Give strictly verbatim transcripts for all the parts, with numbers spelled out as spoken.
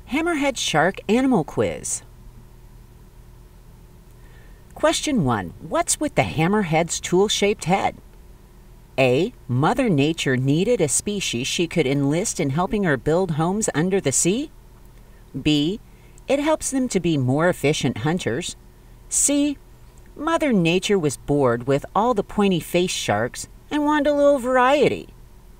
Hammerhead Shark Animal Quiz. Question one. What's with the hammerhead's tool-shaped head? A. Mother Nature needed a species she could enlist in helping her build homes under the sea. B. It helps them to be more efficient hunters. C. Mother Nature was bored with all the pointy-faced sharks and wanted a little variety.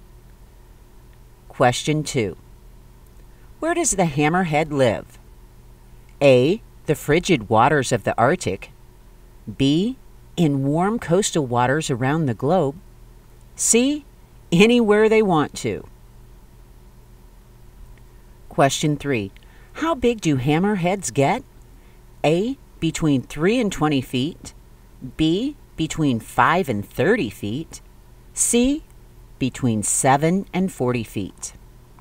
Question two. Where does the hammerhead live? A. The frigid waters of the Arctic. B. In warm coastal waters around the globe. C. Anywhere they want to. Question three. How big do hammerheads get? A. Between three and twenty feet. B. Between five and thirty feet. C. Between seven and forty feet.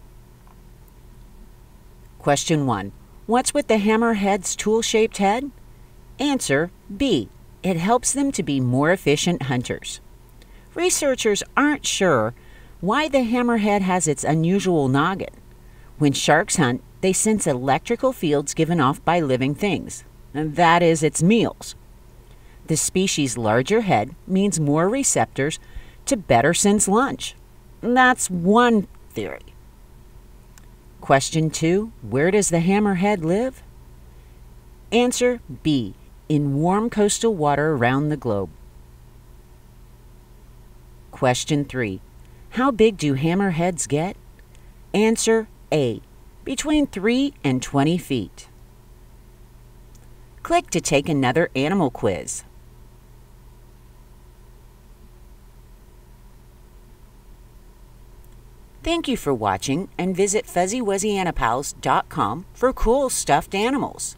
Question one. What's with the hammerhead's tool-shaped head? Answer B. It helps them to be more efficient hunters. Researchers aren't sure why the hammerhead has its unusual noggin. When sharks hunt, they sense electrical fields given off by living things. And that is its meals. The species' larger head means more receptors to better sense lunch. That's one theory. Question two. Where does the hammerhead live? Answer B. In warm coastal water around the globe. Question three. How big do hammerheads get? Answer A. Between three and twenty feet. Click to take another animal quiz. Thank you for watching, and visit fuzzy wuzzy anipals dot com for cool stuffed animals.